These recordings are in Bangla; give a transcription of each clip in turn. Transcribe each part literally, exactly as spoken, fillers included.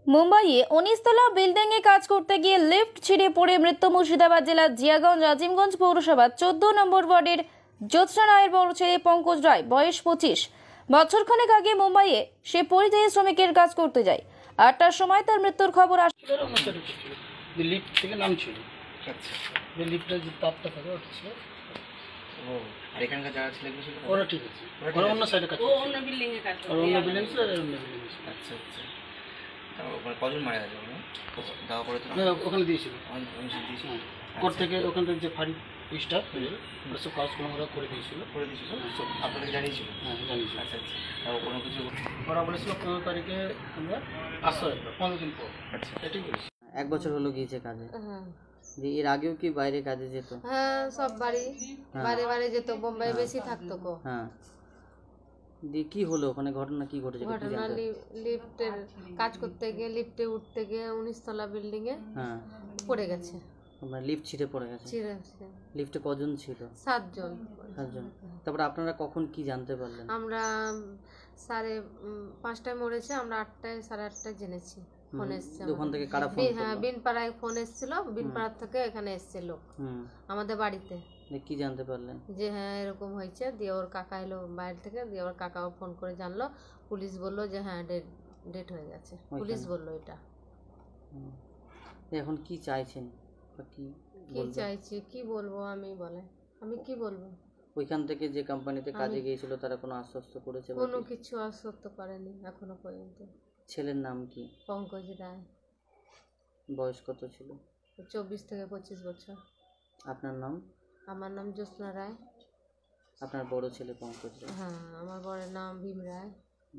মুম্বাইয়ে উনিশ তলা বিল্ডিং এ কাজ করতে গিয়ে লিফট ছিঁড়ে পড়ে মৃত্যু মুর্শিদাবাদ জেলার জিয়াগঞ্জ আজিমগঞ্জ পৌরসভার চোদ্দ নম্বর ওয়ার্ডের জ্যোৎস্না রায়ের বড় ছেলে পঙ্কজ রায়, বয়স পঁচিশ। বছরখানেক আগে মুম্বাইয়ে সে পরিযায়ী শ্রমিকের কাজ করতে যায়। আটটার সময় তার মৃত্যুর খবর আসে। লিফট থেকে নামছিল। আচ্ছা, লিফটের যে তাপটা থাকে ওটা ছিল। ও, আর এখানকার যারা ছেলেগুলো ছিল ওরা ঠিক আছে, ওরা অন্য সাইডে কাজ করে, ও অন্য বিল্ডিং এ কাজ করে, অন্য বিল্ডিং এ আর অন্য বিল্ডিং এ। আচ্ছা আচ্ছা, তাও ওখানে কজন মারা গেছে? ওখানে দাও করে তো ওখানে দিয়েছিল, ওখানে দিয়েছিল কোর্ট থেকে, ওখান থেকে যে ফাঁড়ি স্টাফ ওরা সব কাজগুলো ওরা করে দিয়েছিল, করে দিয়েছিল সব আপনাদের জানিয়েছিল? হ্যাঁ জানিয়েছিল। আচ্ছা আচ্ছা, তাও কোনো কিছু ওরা বলেছিল পনেরো তারিখে আমরা আসো, পনেরো দিন পর। আচ্ছা, এটাই বলেছি। এক বছর হলো গিয়েছে কাজে। হ্যাঁ, যে এর আগেও কি বাইরে কাজে যেত? হ্যাঁ, সব বাড়ি বাইরে বাইরে যেত, বোম্বাই বেশি থাকতো গো। হ্যাঁ, দিয়ে কি হলো ওখানে? ঘটনা কি ঘটেছে? ঘটনা লিফটের কাজ করতে গিয়ে লিফটে উঠতে গিয়ে উনিশ তলা বিল্ডিং এ হ্যাঁ পড়ে গেছে। মানে লিফট ছিঁড়ে পড়ে গেছে? ছিঁড়ে। লিফটে কজন ছিল? সাতজন। সাতজন। তারপরে আপনারা কখন কি জানতে পারলেন? আমরা সাড়ে পাঁচটায় মরেছে, আমরা আটটায় সাড়ে আটটায় জেনেছি। ফোন এসছে ওখান থেকে কারা ফোন? হ্যাঁ, বিনপাড়ায় ফোন এসেছিল, বিনপাড়া থেকে এখানে এসছে লোক আমাদের বাড়িতে। কি জানতে পারলেন? যে হ্যাঁ এরকম হয়েছে। দিয়ে ওর কাকা এলো বাইরে থেকে, দিয়ে ওর কাকাও ফোন করে জানলো। পুলিশ বললো যে হ্যাঁ ডেট ডেট হয়ে গেছে, পুলিশ বললো এটা। এখন কি চাইছেন? কি কি চাইছি কি বলবো আমি, বলে আমি কি বলবো? ওইখান থেকে যে কোম্পানিতে কাজে গিয়েছিল তারা কোনো আশ্বস্ত করেছে? কোনো কিছু আশ্বস্ত করেনি এখনো পর্যন্ত। ছেলের নাম কি? পঙ্কজ রায়। বয়স কত ছিল? চব্বিশ থেকে পঁচিশ বছর। আপনার নাম? আমার নাম জ্যোৎস্না রায়। আপনার বড় ছেলে পঙ্কজ রায়? হ্যাঁ, আমার বড় নাম Bhim Roy.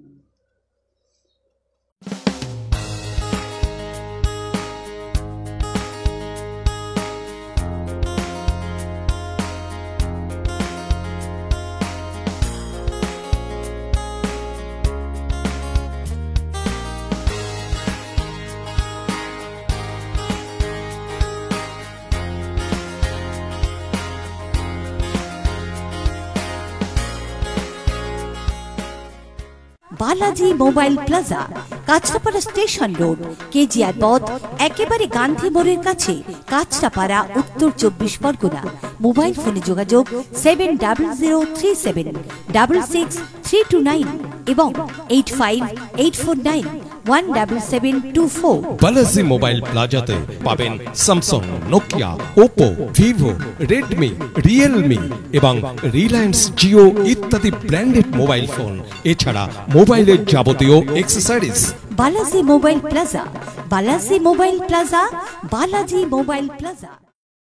Balaji mobile plaza, Kanchrapara station road, KGR পথ, একেবারে গান্ধী মোড়ের কাছে, কাঁচরাপাড়া, উত্তর চব্বিশ পরগনা। মোবাইল ফোনে যোগাযোগ seven double zero three seven double six three two nine এবং eight five eight four nine one double seven two four. Balaji mobile প্লাজাতে পাবেন Samsung, Nokia, Oppo, Vivo, Redmi, Realme এবং রিলায়েন্স জিও ইত্যাদি ব্র্যান্ডেড মোবাইল ফোন, এছাড়া মোবাইলের যাবতীয় accessories. Balaji mobile plaza, Balaji mobile plaza, Balaji mobile plaza.